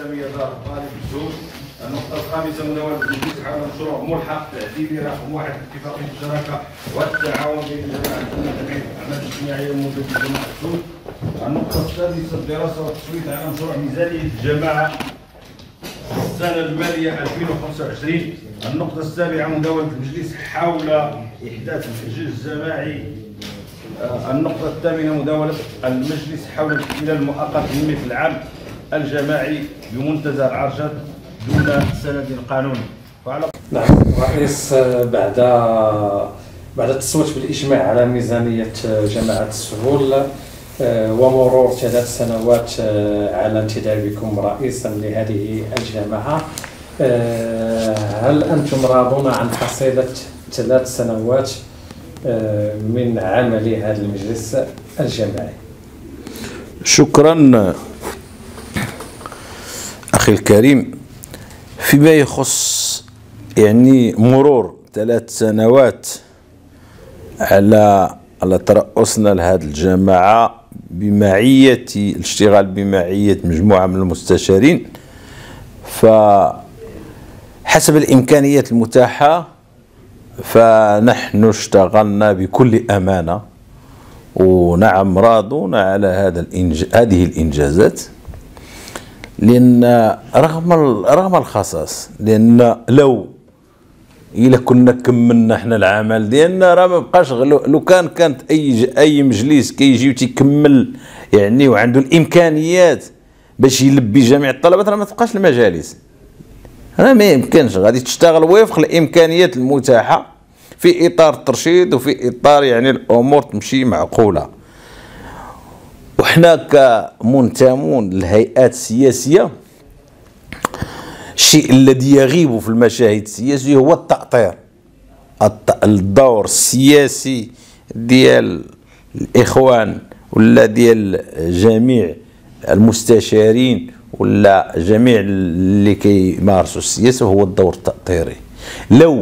الاسلاميه دار الطالب الزوج. النقطه الخامسه مناوله المجلس حول مشروع ملحق تعديلي رقم 1 اتفاقيه الشراكه والتعاون بين الجماعه المتابعين في الاعمال الاجتماعيه ومنتج الجماعه الزوج. النقطه السادسه الدراسه والتصويت على مشروع ميزانيه الجماعه السنه الماليه 2025. النقطه السابعه مداوله المجلس حول احداث الحجاج الجماعي. النقطة الثامنة مداولة المجلس حول الاحتلال المؤقت للملف العام الجماعي بمنتزه العرجات دون سند قانوني. نعم رئيس، بعد التصويت بالإجماع على ميزانية جماعة السهول ومرور 3 سنوات على انتدابكم رئيسا لهذه الجماعة، هل أنتم راضون عن حصيلة 3 سنوات من عمل هذا المجلس الجماعي؟ شكرا أخي الكريم. فيما يخص يعني مرور 3 سنوات على ترأسنا لهذه الجماعة بمعية الاشتغال بمعية مجموعة من المستشارين، فحسب الإمكانيات المتاحة فنحن اشتغلنا بكل أمانة، ونعم راضون على هذه الإنجازات، لأن رغم الخصاص، لأن لو إلا كنا كملنا احنا العمل ديالنا راه ما بقاش لو كانت أي مجلس كيجي وتيكمل يعني وعنده الإمكانيات باش يلبي جميع الطلبات راه ما تبقاش المجالس. أنا ما يمكنش، غادي تشتغل وفق الإمكانيات المتاحة في إطار الترشيد وفي إطار يعني الأمور تمشي معقولة. وحنا كمنتمون للهيئات السياسية، الشيء الذي يغيب في المشاهد السياسية هو التأطير. الدور السياسي ديال الإخوان ولا ديال جميع المستشارين ولا جميع اللي كيمارسوا السياسة هو الدور التأطيري. لو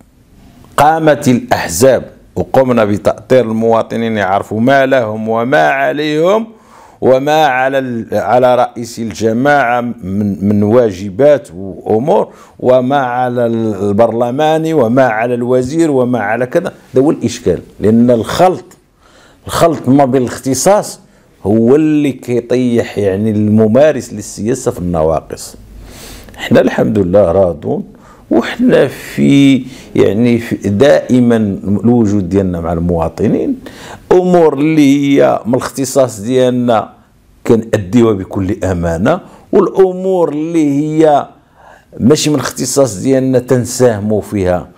قامت الأحزاب وقمنا بتأطير المواطنين يعرفوا ما لهم وما عليهم وما على رئيس الجماعة من واجبات وأمور، وما على البرلماني وما على الوزير وما على كذا، ده هو الإشكال. لأن الخلط ما بين الاختصاص هو اللي كيطيح يعني الممارس للسياسة في النواقص. احنا الحمد لله راضون، وحنا في يعني دائما الوجود ديالنا مع المواطنين. امور اللي هي من الاختصاص ديالنا كنأديوها بكل امانه، والامور اللي هي ماشي من الاختصاص ديالنا تنساهموا فيها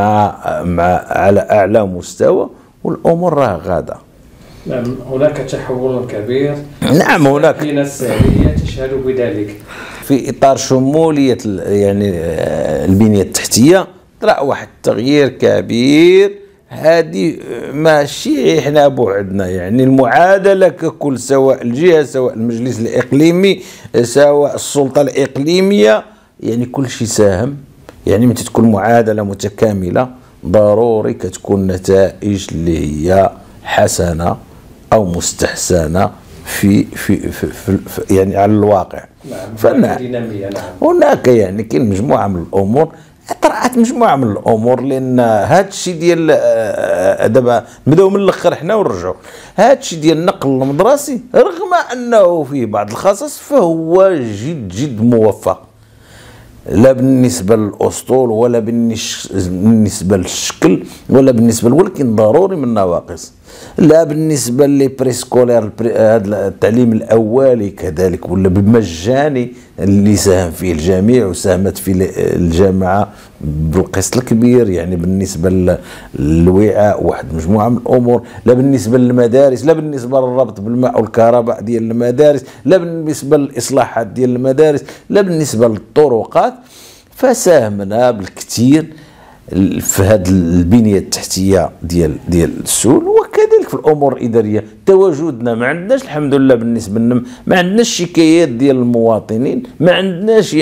على اعلى مستوى، والامور راه غاده. نعم، هناك تحول كبير. نعم، هناك السعودية تشهد بذلك. في اطار شموليه يعني البنيه التحتيه طرا واحد التغيير كبير. هذه ماشي حنا بوحدنا، يعني المعادله ككل، سواء الجهه سواء المجلس الاقليمي سواء السلطه الاقليميه، يعني كل شيء ساهم. يعني متى تكون معادله متكامله ضروري كتكون نتائج اللي هي حسنه او مستحسنه في يعني على الواقع. نعم، ديناميه. نعم، هناك يعني كاين مجموعه من الامور طرات، مجموعه من الامور، لان هذا الشيء ديال دابا نبداو من الاخر حنا ونرجعوا. هذا الشيء ديال النقل المدرسي رغم انه فيه بعض الخصائص فهو جد موفق، لا بالنسبه للاسطول ولا بالنسبه للشكل ولا بالنسبه، ولكن ضروري من النواقص. لا بالنسبه لي بريسكولير، هذا التعليم الاولي كذلك ولا بالمجاني اللي ساهم فيه الجميع وساهمت فيه الجامعه بالقسط الكبير، يعني بالنسبه للوعاء واحد مجموعه من الامور. لا بالنسبه للمدارس، لا بالنسبه للربط بالماء والكهرباء ديال المدارس، لا بالنسبه للاصلاحات ديال المدارس، لا بالنسبه للطرقات. فساهمنا بالكثير في هذه البنيه التحتيه ديال السول، وكذلك في الامور الاداريه. تواجدنا ما عندناش الحمد لله بالنسبه لنا ما عندناش شكايات ديال المواطنين، ما عندناش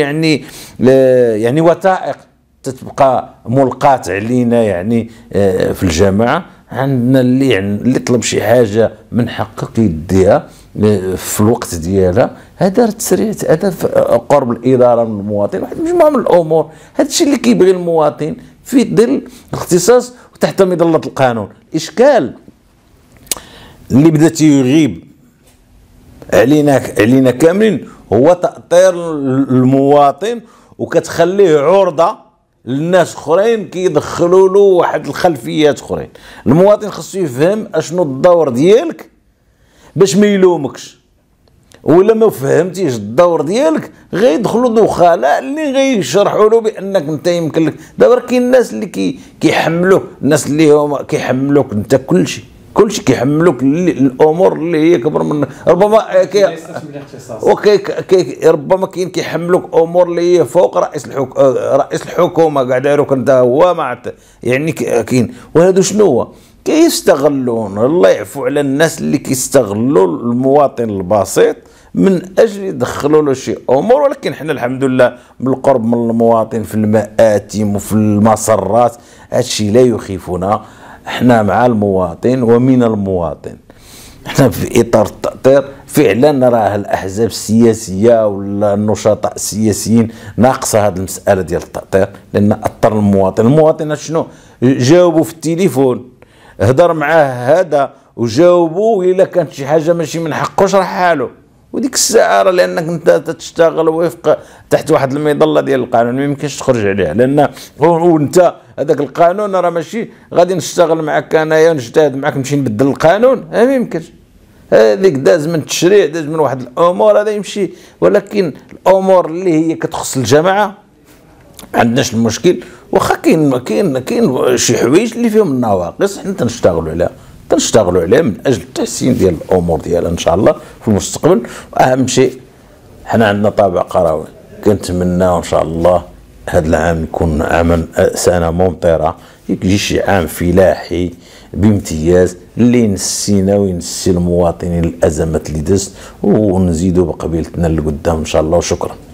يعني وثائق تتبقى ملقاة علينا يعني في الجماعه. عندنا اللي طلب شي حاجه من حقك يديها، في الوقت ديالها، هذا التسريع هذا قرب الاداره من المواطن، واحد مجموعه من الامور. هذا الشيء اللي كيبغي المواطن في ظل الاختصاص وتحت مظله القانون. الاشكال اللي بدا تيغيب علينا كاملين هو تأطير المواطن، وكتخليه عرضه للناس اخرين كيدخلوا له واحد الخلفيات اخرين. المواطن خصو يفهم اشنو الدور ديالك باش ما يلومكش، ولا ما فهمتيش الدور ديالك غيدخلوا دخلاء اللي غيشرحوا له بانك انت يمكن لك. دابا كاين الناس اللي كيحملوك، الناس اللي هما كيحملوك انت كلشي كيحملوك الامور اللي هي كبر من ربما ربما كاين كيحملوك امور اللي هي فوق رئيس الحكومه كاع داروك انت هو ما يعني كاين. وهادو شنو هو كيستغلون. الله يعفو على الناس اللي كيستغلوا المواطن البسيط من اجل يدخلوا له شي امور. ولكن حنا الحمد لله بالقرب من المواطن في المآتم وفي المسرات هادشي لا يخيفنا. احنا مع المواطن ومن المواطن. احنا في اطار التأطير فعلا راه الاحزاب السياسيه ولا النشطاء السياسيين ناقصه هذه المساله ديال التأطير، لان اثر المواطن. المواطن شنو جاوبوا في التليفون، هضر معاه هذا وجاوبوا، الا كانت شي حاجه ماشي من حقه شرحها له. وديك الساعه راه لانك انت تشتغل وفق تحت واحد المظله ديال القانون ما يمكنش تخرج عليها، لان وانت هذاك القانون راه ماشي غادي نشتغل معك انايا ونجتهد معك نمشي نبدل القانون، ما يمكنش. هذيك داز من التشريع، داز من واحد الامور هذا يمشي. ولكن الامور اللي هي كتخص الجماعه ما عندناش المشكل. واخا كاين شي حوايج اللي فيهم النواقص حنا تنشتغلوا عليها من اجل التحسين ديال الامور ديالها ان شاء الله في المستقبل. واهم شيء حنا عندنا طابع قروي، كنتمناو ان شاء الله هذا العام يكون سنه ممطره، يجي شي عام فلاحي بامتياز اللي ينسينا وينسي المواطنين الازمات اللي دازت، ونزيدوا بقبيلتنا اللي قدام ان شاء الله. وشكرا.